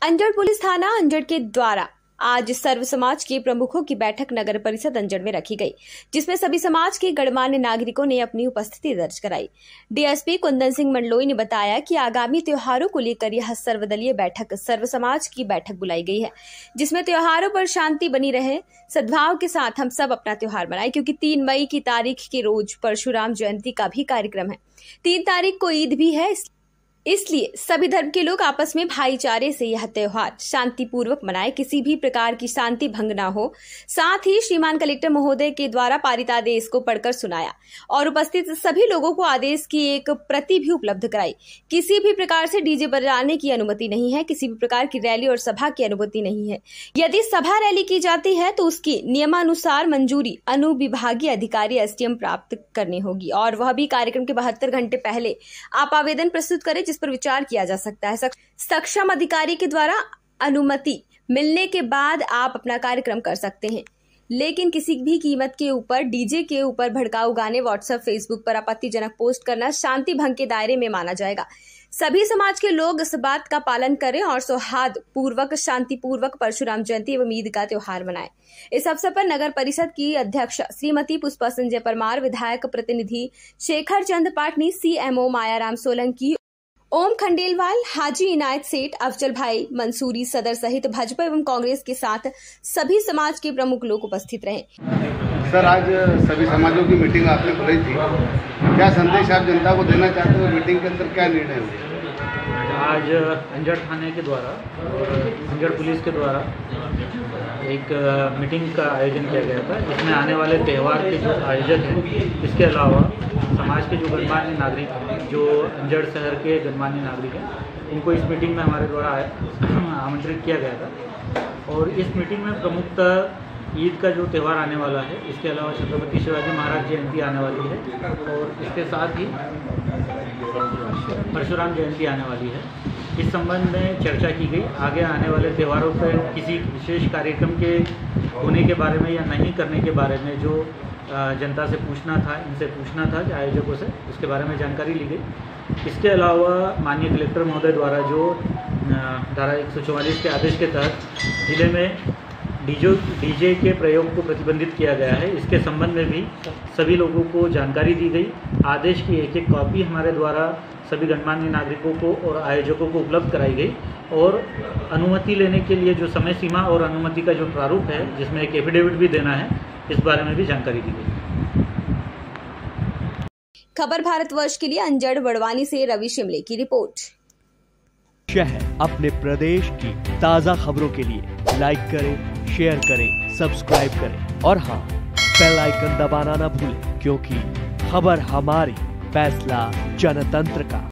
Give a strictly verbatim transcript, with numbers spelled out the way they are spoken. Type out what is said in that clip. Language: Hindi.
अंजड़ पुलिस थाना अंजड़ के द्वारा आज सर्व समाज के प्रमुखों की बैठक नगर परिषद अंजड़ में रखी गई, जिसमें सभी समाज के गणमान्य नागरिकों ने अपनी उपस्थिति दर्ज कराई। डीएसपी कुंदन सिंह मंडलोई ने बताया कि आगामी त्योहारों को लेकर यह सर्वदलीय बैठक सर्व समाज की बैठक बुलाई गई है, जिसमें त्योहारों पर शांति बनी रहे, सद्भाव के साथ हम सब अपना त्योहार मनाएं, क्योंकि तीन मई की तारीख के रोज परशुराम जयंती का भी कार्यक्रम है। तीन तारीख को ईद भी है, इसलिए सभी धर्म के लोग आपस में भाईचारे से यह त्योहार शांतिपूर्वक मनाएं, किसी भी प्रकार की शांति भंग न हो। साथ ही श्रीमान कलेक्टर महोदय के द्वारा पारित आदेश को पढ़कर सुनाया और उपस्थित सभी लोगों को आदेश की एक प्रति भी उपलब्ध कराई। किसी भी प्रकार से डीजे बजाने की अनुमति नहीं है, किसी भी प्रकार की रैली और सभा की अनुमति नहीं है। यदि सभा रैली की जाती है तो उसकी नियमानुसार मंजूरी अनुविभागीय अधिकारी एसडीएम प्राप्त करनी होगी, और वह भी कार्यक्रम के बहत्तर घंटे पहले आप आवेदन प्रस्तुत करें, जिस पर विचार किया जा सकता है। सक्षम अधिकारी के द्वारा अनुमति मिलने के बाद आप अपना कार्यक्रम कर सकते हैं, लेकिन किसी भी कीमत के ऊपर डीजे के ऊपर भड़काऊ गाने व्हाट्सएप फेसबुक पर आपत्तिजनक पोस्ट करना शांति भंग के दायरे में माना जाएगा। सभी समाज के लोग इस बात का पालन करें और सौहार्द पूर्वक शांतिपूर्वक परशुराम जयंती एवं ईद का त्योहार मनाएं। इस अवसर पर नगर परिषद की अध्यक्ष श्रीमती पुष्पा संजय परमार, विधायक प्रतिनिधि शेखर चंद पाटनी, सीएमओ मायाराम सोलंकी, ओम खंडेलवाल, हाजी इनायत सेठ, अफजल भाई मंसूरी सदर सहित भाजपा एवं कांग्रेस के साथ सभी समाज के प्रमुख लोग उपस्थित रहे। सर, आज सभी समाजों की मीटिंग आपने बुलाई थी, क्या संदेश आप जनता को देना चाहते हो? मीटिंग के अंदर क्या निर्णय हुए? आज अंजड़ थाने के द्वारा और अंजड़ पुलिस के द्वारा एक मीटिंग का आयोजन किया गया था, जिसमें आने वाले त्यौहार के जो आयोजक हैं, इसके अलावा समाज के जो गणमान्य नागरिक हैं, जो अंजड़ शहर के गणमान्य नागरिक हैं, उनको इस मीटिंग में हमारे द्वारा आमंत्रित किया गया था। और इस मीटिंग में प्रमुखतः ईद का जो त्यौहार आने वाला है, इसके अलावा छत्रपति शिवाजी महाराज जयंती आने वाली है, और इसके साथ ही परशुराम जयंती आने वाली है। इस संबंध में चर्चा की गई। आगे आने वाले त्योहारों पर किसी विशेष कार्यक्रम के होने के बारे में या नहीं करने के बारे में जो जनता से पूछना था, इनसे पूछना था आयोजकों से, उसके बारे में जानकारी ली गई। इसके अलावा माननीय कलेक्टर महोदय द्वारा जो धारा एक सौ चौवालीस के आदेश के तहत जिले में डीजे डीजे के प्रयोग को प्रतिबंधित किया गया है, इसके संबंध में भी सभी लोगों को जानकारी दी गई। आदेश की एक एक कॉपी हमारे द्वारा सभी गणमान्य नागरिकों को और आयोजकों को उपलब्ध कराई गई, और अनुमति लेने के लिए जो समय सीमा और अनुमति का जो प्रारूप है, जिसमें एक एफिडेविट भी देना है, इस बारे में भी जानकारी दी गई। खबर भारतवर्ष के लिए अंजड़ बड़वानी से रवि शिमले की रिपोर्ट। शहर अपने प्रदेश की ताज़ा खबरों के लिए लाइक करें, शेयर करें, सब्सक्राइब करें और हाँ, बेल आइकन दबाना ना भूलें, क्योंकि खबर हमारी, फैसला जनतंत्र का।